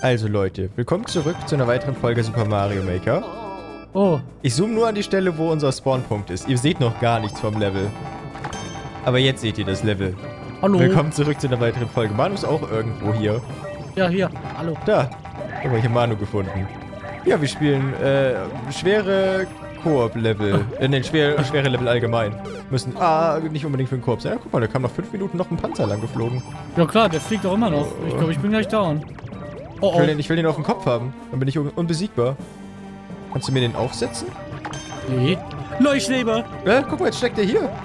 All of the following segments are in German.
Also Leute, willkommen zurück zu einer weiteren Folge Super Mario Maker. Oh. Ich zoome nur an die Stelle, wo unser Spawnpunkt ist. Ihr seht noch gar nichts vom Level. Aber jetzt seht ihr das Level. Hallo. Willkommen zurück zu einer weiteren Folge. Manu ist auch irgendwo hier. Ja, hier. Hallo. Da. Guck mal, ich habe Manu gefunden. Ja, wir spielen schwere Koop-Level. Schwere Level allgemein. Müssen nicht unbedingt für den Koop sein. Ja, guck mal, da kam nach 5 Minuten noch ein Panzer lang geflogen. Ja klar, der fliegt doch immer noch. Ich glaube, ich bin gleich down. Oh, oh. Ich will den auf dem Kopf haben. Dann bin ich unbesiegbar. Kannst du mir den aufsetzen? Nee. Leuchtleber. Guck mal, jetzt steckt der hier.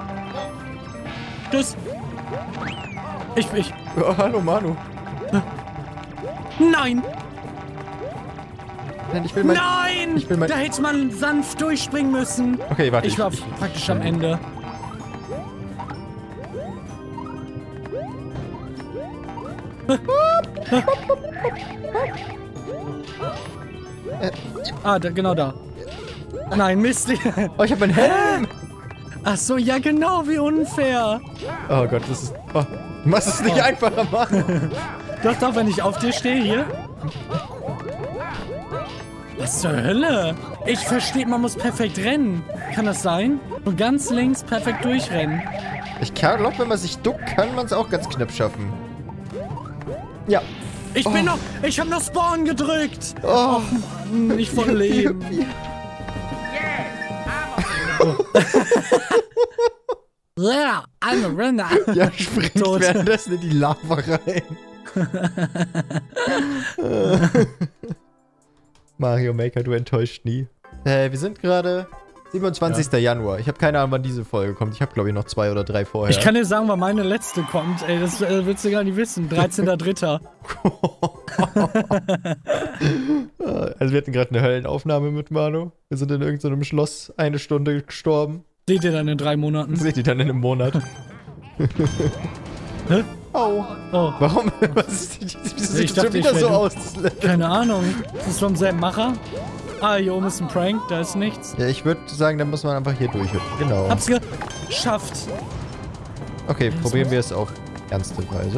Das. Ich. Oh, hallo, Manu. Nein! Nein, ich will mein... Nein! Da hätte man sanft durchspringen müssen. Okay, warte. Ich war praktisch am Ende. Genau da. Nein, Mist. Oh, ich hab meinen Helm. Ach so, ja genau, wie unfair. Oh Gott, das ist... Oh, du machst es nicht einfacher, Mann. Doch, wenn ich auf dir stehe, hier. Was zur Hölle? Ich verstehe, man muss perfekt rennen. Kann das sein? Und ganz links perfekt durchrennen. Ich glaube, wenn man sich duckt, kann man es auch ganz knapp schaffen. Ja. Ich hab noch Spawn gedrückt. Oh, Mann, nicht voll Leben. Ja, I'm a runner. Ja, springt währenddessen in die Lava rein. Mario Maker, du enttäuscht nie. Wir sind gerade 27. Januar. Ich habe keine Ahnung, wann diese Folge kommt. Ich habe, glaube ich, noch 2 oder 3 vorher. Ich kann dir sagen, wann meine letzte kommt. Ey, das willst du gar nicht wissen. 13.3. Also wir hatten gerade eine Höllenaufnahme mit Manu. Wir sind in irgendeinem Schloss 1 Stunde gestorben. Seht ihr dann in 3 Monaten? Seht ihr dann in einem Monat. Hä? Oh. Warum? Wieso sieht das schon wieder so aus? Keine Ahnung. Ist das vom selben Macher? Hier oben ist ein Prank, da ist nichts. Ja, ich würde sagen, da muss man einfach hier durchhüpfen. Genau. Hab's geschafft. Okay, probieren wir es auf ernste Weise.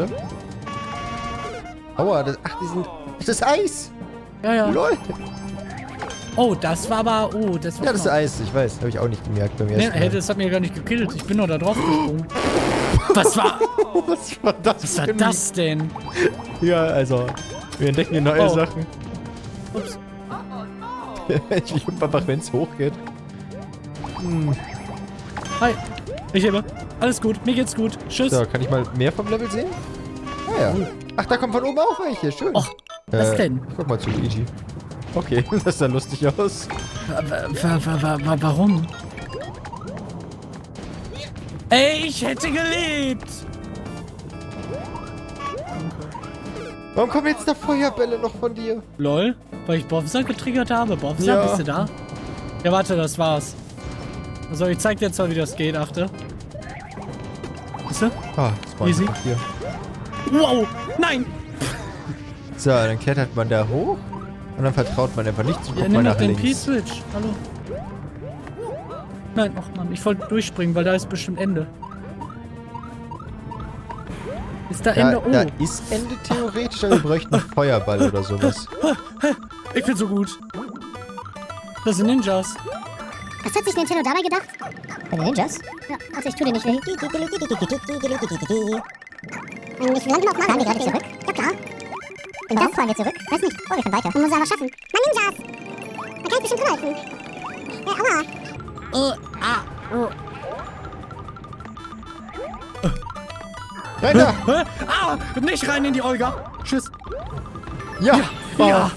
Aua, das ist Eis! Ja. Lol! Oh, das war aber... Oh, das war... Ja, das ist Eis, ich weiß. Habe ich auch nicht gemerkt beim ersten Mal. Nee, das hat mir gar nicht gekillt. Ich bin nur da drauf gesprungen. Was war das denn? Ja, also, wir entdecken hier neue Sachen. Ups. Ich hüpfe einfach, wenn es hochgeht. Hi. Ich hebe. Alles gut. Mir geht's gut. Tschüss. So, kann ich mal mehr vom Level sehen? Ah ja. Ach, da kommt von oben auch welche. Schön. Och, was denn? Ich guck mal zu Luigi. Okay, das sah lustig aus. Warum? Ey, ich hätte gelebt! Warum kommen jetzt da Feuerbälle noch von dir? Lol, weil ich Bowser getriggert habe. Bowser, bist du da? Ja, warte, das war's. Also, ich zeig dir jetzt mal, wie das geht, achte. Siehst du? Ah, das war easy. Hier. Wow, nein! So, dann klettert man da hoch und dann vertraut man einfach nicht zu Ja, nimm doch den P-Switch. Hallo. Nein, ach Mann, ich wollte durchspringen, weil da ist bestimmt Ende. Ist da Ende? Oh. Da ist Ende theoretisch, aber wir bräuchten einen Feuerball oder sowas. Ich bin so gut. Das sind Ninjas. Was hat sich Nintendo dabei gedacht? Bei den Ninjas? Ja, also ich tue dir nicht weh. Ich will langsam auf Fahren wir gerade zurück? Ja klar. Und dann fahren wir zurück? Weiß nicht. Oh, wir können weiter. Man muss es aber schaffen. Mann, Ninjas! Man kann bestimmt drin helfen. Ja, aua. Nein, da! Nicht rein in die Olga! Tschüss! Ja! Ja!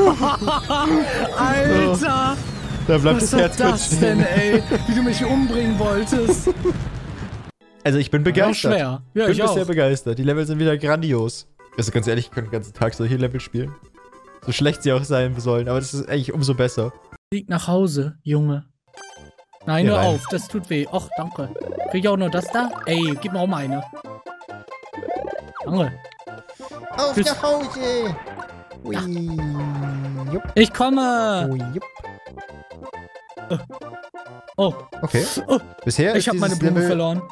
Alter! Da bleibt Was das Herz war kurz das stehen. denn, ey? Wie du mich umbringen wolltest! Also ich bin begeistert. Schwer. Ja, Ich bin auch. sehr begeistert. Die Level sind wieder grandios. Also ganz ehrlich, ich könnte den ganzen Tag solche Level spielen. So schlecht sie auch sein sollen, aber das ist eigentlich umso besser. Flieg nach Hause, Junge. Nein, Hier hör rein. auf, das tut weh. Och, danke. Krieg ich auch nur das da? Ey, gib mir auch mal eine. Danke. Auf Tschüss. nach Hause! Ui. Ja. Jupp. Ich komme! Ui, jupp. Oh, Okay. Oh. Bisher ich ist habe meine dieses Blume Level... verloren.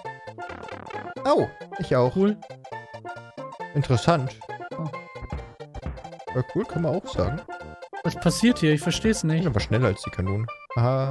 Oh, ich auch. Cool. Interessant. Ja, cool, kann man auch sagen. Was passiert hier? Ich verstehe es nicht. Aber schneller als die Kanonen. Aha.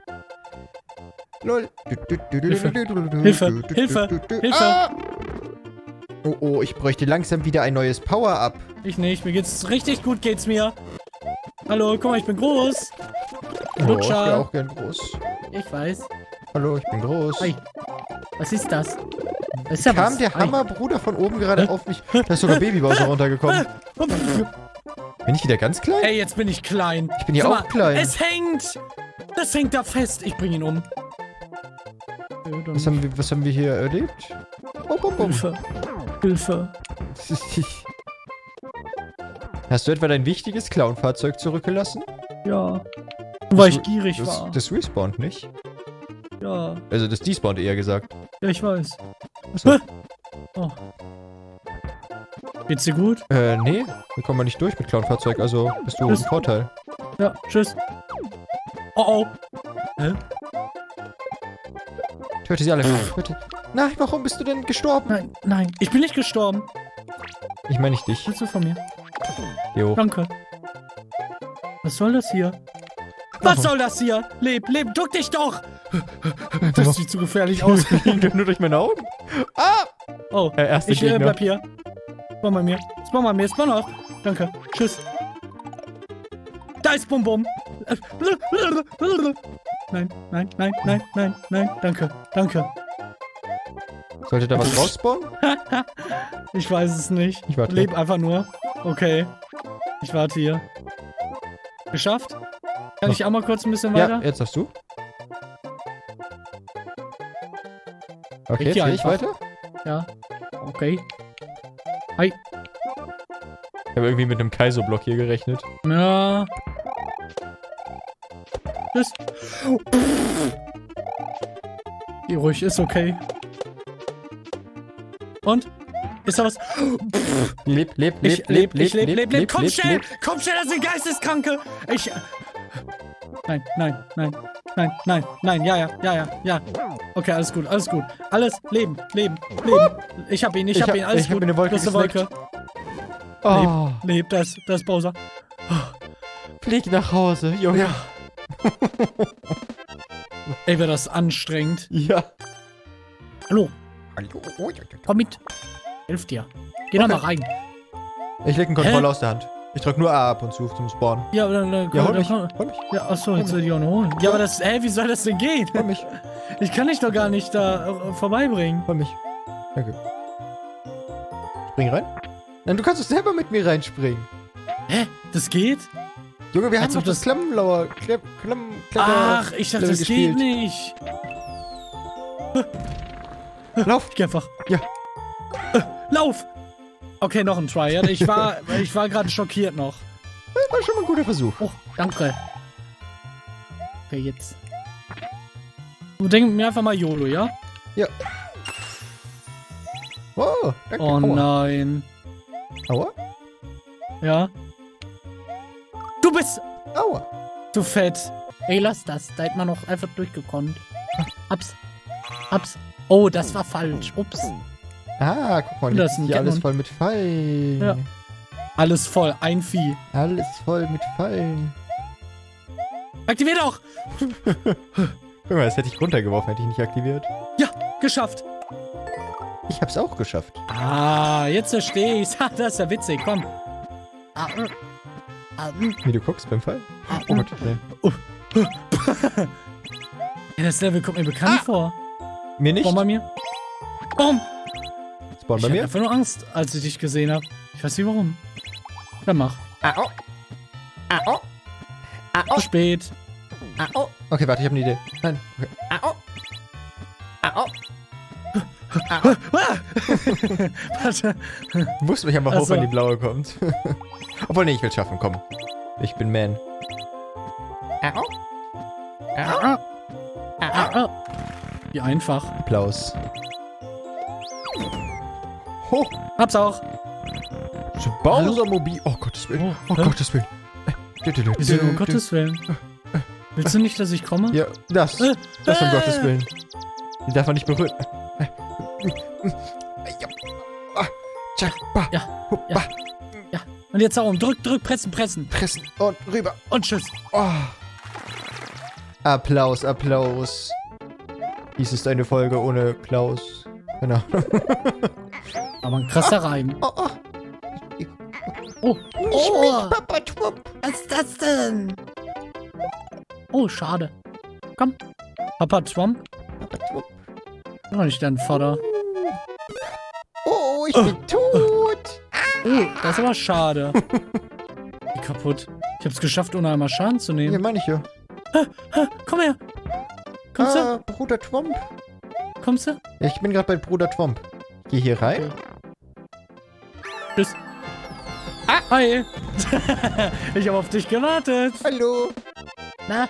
Lol. Hilfe. Hilfe. Hilfe. Hilfe. Ah! Oh, ich bräuchte langsam wieder ein neues Power-Up. Ich nicht. Mir geht's richtig gut, geht's mir. Hallo, guck mal, ich bin groß. Oh, ich Lutscher. wäre auch gern groß. Ich weiß. Hallo, ich bin groß. Hi. Was ist das? Was ist ja Kam was? der Hi. Hammerbruder von oben gerade auf mich? Da ist sogar Baby Bowser runtergekommen. Bin ich wieder ganz klein? Ey, jetzt bin ich klein. Ich bin ja Sag auch klein. Es hängt. Das hängt da fest. Ich bring ihn um. Was haben wir hier erlebt? Hilfe. Hilfe. Hast du etwa dein wichtiges Clown-Fahrzeug zurückgelassen? Ja. Weil ich gierig das, war. Das respawnt nicht. Ja. Also das despawnt eher gesagt. Ja, ich weiß. Achso. Oh. Geht's dir gut? Nee, wir kommen mal nicht durch mit Clown-Fahrzeug, also bist du im Vorteil. Ja, tschüss. Oh. Hä? Töte sie alle. Töte. Nein, warum bist du denn gestorben? Nein, nein. Ich bin nicht gestorben. Ich meine nicht dich. Was willst du von mir? Jo. Danke. Was soll das hier? Was soll das hier? Leb, duck dich doch! Das sieht zu gefährlich aus. Nur durch meine Augen. Ah! Oh, Erster ich Gegner. bleib hier. Spawn bei mir. Spawn bei mir. Spawn auch. Danke. Tschüss. Da ist Bum Bum. Nein. Danke. Sollte da was rausspawnen? Ich weiß es nicht. Ich warte. Leb einfach nur. Okay. Ich warte hier. Geschafft? Kann ich auch mal kurz ein bisschen weiter? Ja, jetzt darfst du. Okay, Ich jetzt hier gehe ich einfach. weiter. Ja. Okay. Hi. Ich habe irgendwie mit einem Kaizo-Block hier gerechnet. Ja. Tschüss. Geh ruhig, ist okay. Und? Ist da was? Leb. Ich leb. Komm schnell! Komm schnell, das sind Geisteskranke! Nein. Ja. Okay, alles gut. Alles leben. Ich hab ihn, alles ich hab gut. eine Wolke Das ist eine Wolke. Oh, Leb, das ist Bowser. flieg nach Hause, Junge. Ja. Ey, wäre das anstrengend. Ja. Hallo, komm mit. Hilf dir. Geh doch mal rein. Ich leg einen Controller aus der Hand. Ich drück nur A ab und zu zum Spawnen. Ja, dann Ja, hol mich. Ja, achso, jetzt soll ich auch noch holen. Ja, aber das, wie soll das denn gehen? Hol mich. Ich kann dich doch gar nicht da vorbeibringen. Hol mich. Danke. Spring rein. Nein, du kannst doch selber mit mir reinspringen. Hä? Das geht? Junge, wir haben Als doch ob das Klammenlauer. Ach, ich dachte, das gespielt. geht nicht. Lauf. Ich geh einfach. Ja. Lauf! Okay, noch ein Try. Ja, ich war gerade schockiert noch. Das war schon mal ein guter Versuch. Oh, danke. Okay, jetzt. Du denk mir einfach mal YOLO, ja? Ja. Oh, danke. Oh nein. Aua. Ja. Du bist... Aua. Du Fett. Ey, lass das. Da hätte man noch einfach durchgekonnt. Ups. Oh, das war falsch. Ups. Ah, guck mal, Das jetzt ist ein ist hier alles Canon. voll mit Fallen. Ja. Alles voll. Ein Vieh. Alles voll mit Fallen. Aktivier doch! Guck mal, das hätte ich runtergeworfen, hätte ich nicht aktiviert. Ja, geschafft. Ich hab's auch geschafft. Ah, jetzt verstehe ich's. Ha, das ist ja witzig. Komm. Wie du guckst beim Fall? Oh Gott, nee. Ja, das Level kommt mir bekannt vor. Mir nicht? Spawn bei mir. Boom. Spawn Ich bei hatte mir? einfach nur Angst, als ich dich gesehen habe. Ich weiß nicht warum. Dann mach. Au. Au. Zu spät. Au. Okay, warte, ich habe eine Idee. Nein. Okay. Au. Au. Warte. Muss mich einfach Ach hoch, so. wenn die blaue kommt. Obwohl, nee, ich will schaffen, komm. Ich bin Man. Au. Au. Wie einfach. Applaus. Hoch. Hab's auch. Bowser-Mobil. Oh, Gottes Willen. Oh, Hä? Gottes Willen. Wieso, um Gottes Willen? Willst du nicht, dass ich komme? Ja, das um Gottes Willen. Die darf man nicht berühren. Ja. Und jetzt auch um. Drück, pressen. Pressen und rüber. Und tschüss. Oh. Applaus. Dies ist eine Folge ohne Klaus. Genau. Aber ein krasser Reim. Oh. Nicht mit Papa Twump. Was ist das denn? Oh, schade. Komm. Papa Twump. Oh, nicht dein Vater. Oh, ich bin tot. Oh, das ist aber schade. Wie kaputt. Ich hab's geschafft, ohne einmal Schaden zu nehmen. Ja, meine ich ja. Komm her. Kommst du? Bruder Twump. Kommst du? Ja, ich bin gerade bei Bruder Twump. Geh hier rein. Okay. Tschüss. Hi. Ich habe auf dich gewartet. Hallo. Na?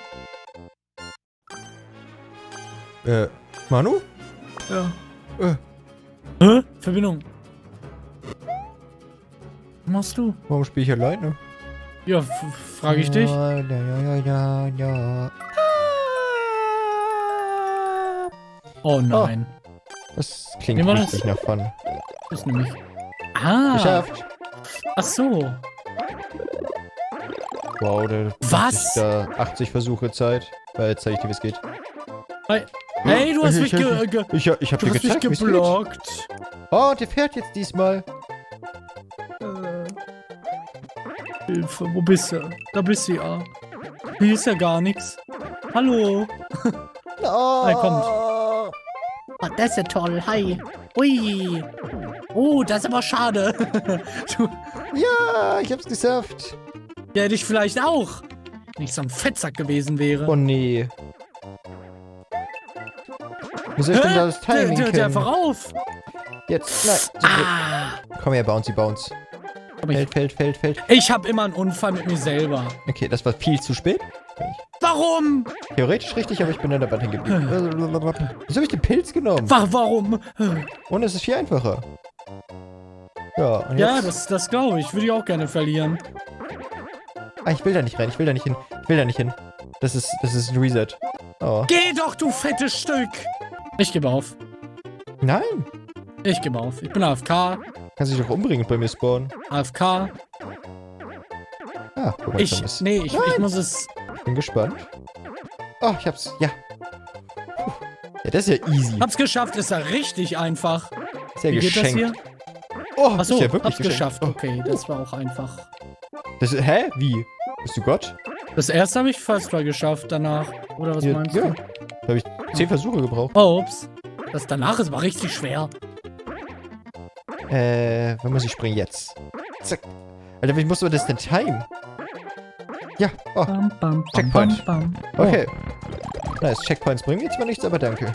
Manu? Ja. Verbindung. Was machst du? Warum spiele ich alleine? Ja, frage ich dich. Ja. Oh nein. Das klingt Nehmen wir richtig nach Fun. Das ist nämlich... Ah. Geschafft. Ach so. Wow, Was? Da 80 Versuche Zeit. Weil jetzt zeige ich dir, wie es geht. Hey, du hast mich Ich hab dir gezeigt, wie es geht. geblockt. Oh, der fährt jetzt diesmal. Hilfe, wo bist du? Da bist du ja. Hier ist ja gar nichts. Hallo. Oh. Hi, kommt. Oh, das ist ja toll. Hi. Ui. Oh, das ist aber schade. Ja, ich hab's geschafft. Ja, hätte ich vielleicht auch. Wenn ich so ein Fettsack gewesen wäre. Oh nee. Wie soll ich denn da das Timing der kennen? einfach auf. Jetzt, nein. Komm her, Bouncy. Fällt. Ich habe immer einen Unfall mit mir selber. Okay, das war viel zu spät. Warum? Theoretisch richtig, aber ich bin an der Wand hängen geblieben. Wieso habe ich den Pilz genommen? Warum? Und es ist viel einfacher. Ja, und Ja, jetzt... das glaube ich. Würde ich auch gerne verlieren. Ah, ich will da nicht rein. Ich will da nicht hin. Das ist ein Reset. Oh. Geh doch, du fettes Stück! Ich gebe auf. Nein. Ich gebe auf. Ich bin AFK. Kannst dich doch umbringen und bei mir spawnen. AFK. Ah, guck mal, Ich muss es... Ich bin gespannt. Oh, ich hab's. Ja. Puh. Ja, das ist ja easy. Hab's geschafft. Ist ja richtig einfach. Ist ja Wie geht das geschenkt. hier? Oh, das Achso, ist ja wirklich hab's geschenkt. geschafft. Okay, das war auch einfach. Hä? Wie? Bist du Gott? Das erste habe ich First Try geschafft, danach. Oder was meinst du? Da habe ich 10 Versuche gebraucht. Oh, ups. Das danach ist aber richtig schwer. Wann muss ich springen? Jetzt. Zack. Alter, wie musst du das denn timen? Ja, oh. Checkpoint. Okay. Nice, Checkpoints bringen mir zwar nichts, aber danke.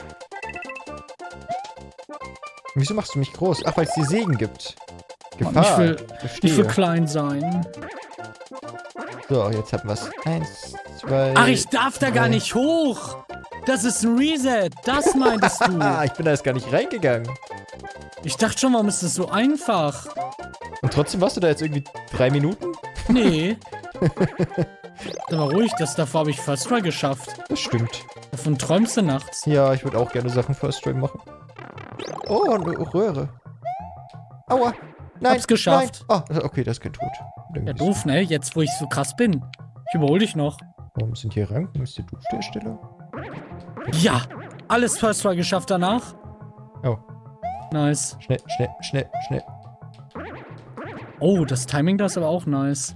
Wieso machst du mich groß? Ach, weil es die Segen gibt. Gefahr. Ich will klein sein. So, jetzt haben wir es. 1, 2... Ach, ich darf da gar nicht hoch. Das ist ein Reset. Das meintest du. Ich bin da jetzt gar nicht reingegangen. Ich dachte schon, warum ist das so einfach? Und trotzdem warst du da jetzt irgendwie 3 Minuten? Nee. Sag mal ruhig, davor habe ich First Try geschafft. Das stimmt. Davon träumst du nachts. Ja, ich würde auch gerne Sachen First Try machen. Oh, eine Röhre. Aua. Nein, Hab's geschafft. Nein. Oh, okay, das ist kein Tod. Ja, doof, ne? Jetzt, wo ich so krass bin. Ich überhole dich noch. Warum sind hier Ranken? Ist die Duschhersteller? Ja, alles First Try geschafft danach. Oh. Nice. Schnell. Oh, das Timing da ist aber auch nice.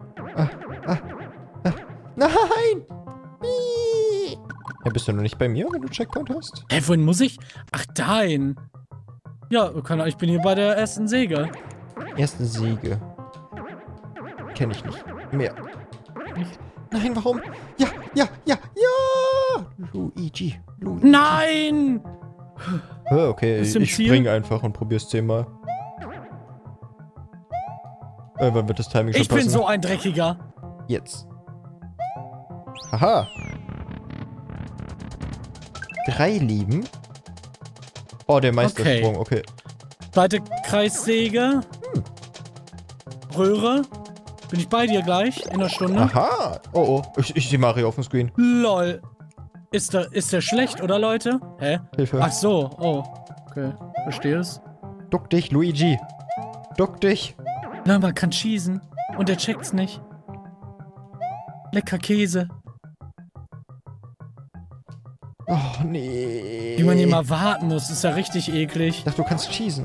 Nein! Ja, bist du noch nicht bei mir, wenn du Checkpoint hast? Wohin muss ich? Ach, dahin. Ja, ich bin hier bei der ersten Säge. Erste Säge. Kenne ich nicht. Mehr. Nein, warum? Ja! Luigi. Nein! Okay, Bist du im ich Ziel? spring einfach und probier's 10-mal. Wann wird das Timing schon Ich bin passen? so ein Dreckiger. Jetzt. Aha. 3 Leben. Oh, der Meistersprung, okay. Zweite Kreissäge. Röhre. Bin ich bei dir gleich? In einer Stunde? Aha. Oh. Ich sehe Mario auf dem Screen. Lol. Ist der schlecht, oder Leute? Hä? Hilfe. Ach so. Oh. Okay. Verstehe es. Duck dich, Luigi. Duck dich. Na, man kann schießen. Und der checkt's nicht. Lecker Käse. Oh, nee. Wie man hier mal warten muss, ist ja richtig eklig. Ich dachte, du kannst cheesen.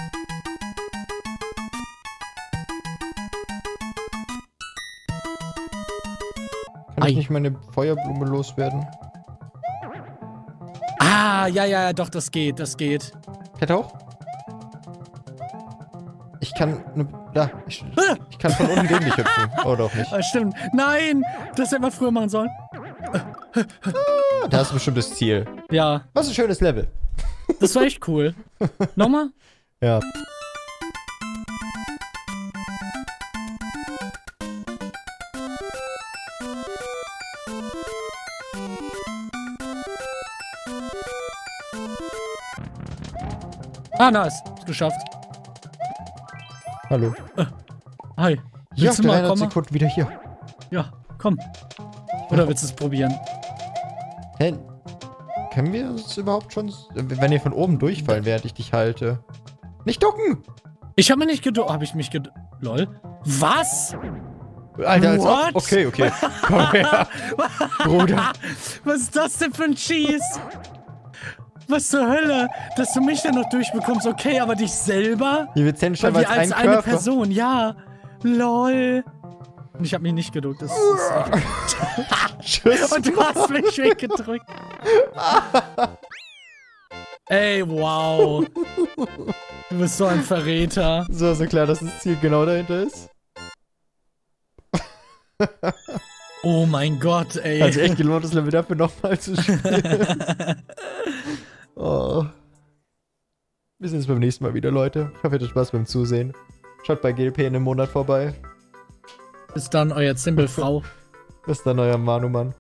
Kann ich nicht meine Feuerblume loswerden? Ah, ja, doch, das geht, das geht. Hätte auch? Ich kann... ich kann von unten gegen dich hüpfen. Oder auch nicht. Ah, stimmt. Nein! Das hätte man früher machen sollen. Da hast du bestimmt das Ziel. Ja. Was ein schönes Level. Das war echt cool. Nochmal? Ja. Ah, nice. Ist geschafft. Hallo. Hi. Ja, Willst du mal 300 kommen? Sekunden wieder hier. Ja, komm. Oder willst du es probieren? Hä? Können wir es überhaupt schon... Wenn ihr von oben durchfallen, während ich dich halte. Nicht ducken! Ich habe mir nicht geduckt. Habe ich mich geduckt? Lol. Was? Alter, als What? ob... Okay. Komm her. Bruder. Was ist das denn für ein Cheese? Was zur Hölle? Dass du mich dann noch durchbekommst, okay, aber dich selber? Hier wird Zen Weil wir als ein eine Körper. Person, ja. Lol. Und ich habe mich nicht geduckt. Das ist echt... Tschüss. Und du hast mich weggedrückt. Ey, wow. Du bist so ein Verräter. So klar, dass das Ziel genau dahinter ist. Oh mein Gott, ey. Hat sich echt gelohnt, das Level dafür nochmal zu spielen. Oh. Wir sehen uns beim nächsten Mal wieder, Leute. Ich hoffe, ihr hattet Spaß beim Zusehen. Schaut bei GLP in einem Monat vorbei. Bis dann, euer Zimbelfrau. Bis dann, euer Manumann.